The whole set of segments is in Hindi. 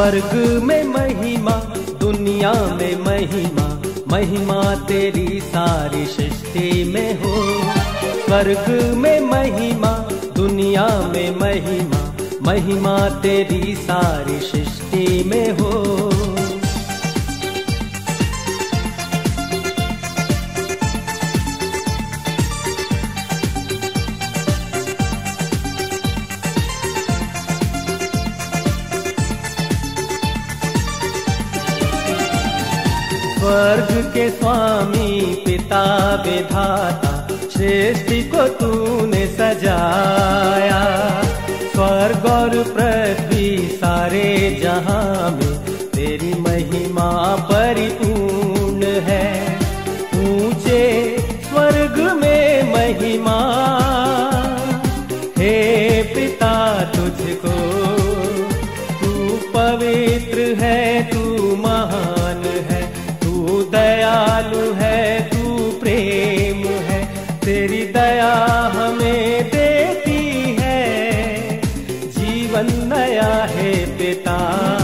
स्वर्ग में महिमा, दुनिया में महिमा, महिमा तेरी सारी सृष्टि में हो। स्वर्ग में महिमा, दुनिया में महिमा, महिमा तेरी सारी सृष्टि में हो। स्वर्ग के स्वामी पिता विधाता, सृष्टि को तूने सजाया। स्वर्ग और पृथ्वी सारे जहां में तेरी महिमा परिपूर्ण है। ऊंचे स्वर्ग में महिमा, हे पिता तुझको, तू पवित्र है, तू महान है, दयालु है, तू प्रेम है, तेरी दया हमें देती है, जीवन नया है पिता।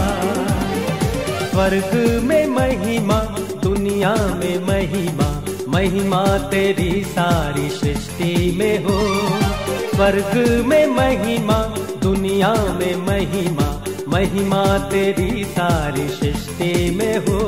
स्वर्ग में महिमा, दुनिया में महिमा, महिमा तेरी सारी सृष्टि में हो। स्वर्ग में महिमा, दुनिया में महिमा, महिमा तेरी सारी सृष्टि में हो।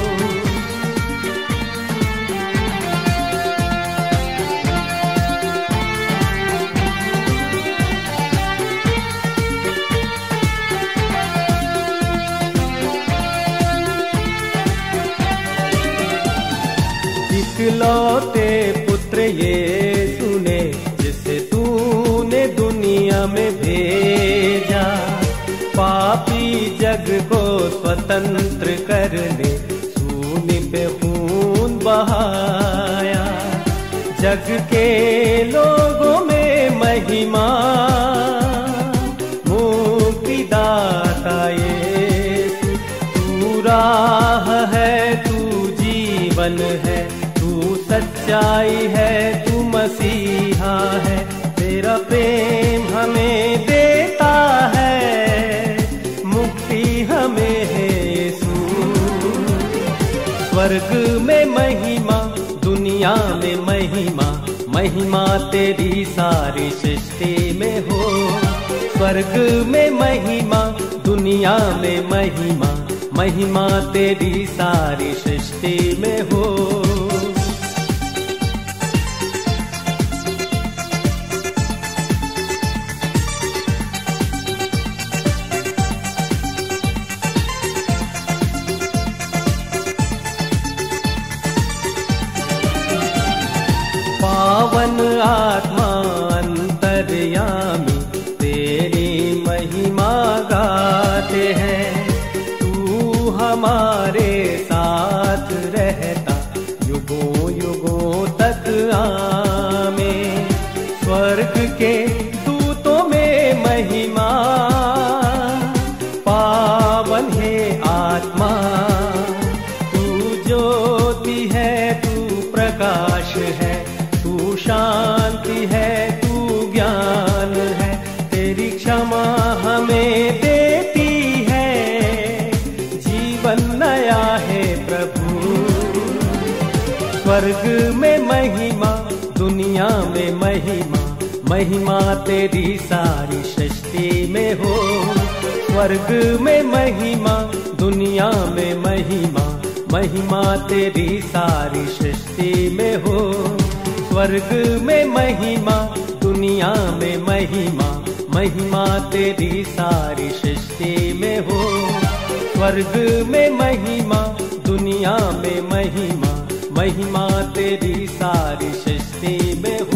इकलौते पुत्र यीशु ने, जिसे तूने दुनिया में भेजा, पापी जग को स्वतंत्र करने सूली पे खून बहाया। जग के लोगों में महिमा, मुक्तिदाता यीशु, तू राह है, तू जीवन है, सच्चाई है, तू मसीहा है, तेरा प्रेम हमें देता है, मुक्ति हमें है यीशु। स्वर्ग में महिमा, दुनिया में महिमा, महिमा तेरी सारी सृष्टि में हो। स्वर्ग में महिमा, दुनिया में महिमा, महिमा तेरी सारी सृष्टि में हो। पावन आत्मा अंतर्यामी, तेरी महिमा गाते हैं। तू हमारे साथ रहता, युगों युगों तक आमीन। स्वर्ग के दूतों में महिमा, पावन है आत्मा। तू ज्योति है, तू प्रकाश है, तू शांति है, तू ज्ञान है, तेरी क्षमा हमें देती है, जीवन नया है प्रभु। स्वर्ग में महिमा, दुनिया में महिमा, महिमा तेरी सारी सृष्टि में हो। स्वर्ग में महिमा, दुनिया में महिमा, महिमा तेरी सारी सृष्टि में हो। स्वर्ग में महिमा, दुनिया में महिमा, महिमा तेरी सारी सृष्टि में हो। स्वर्ग में महिमा, दुनिया में महिमा, महिमा तेरी सारी सृष्टि में हो।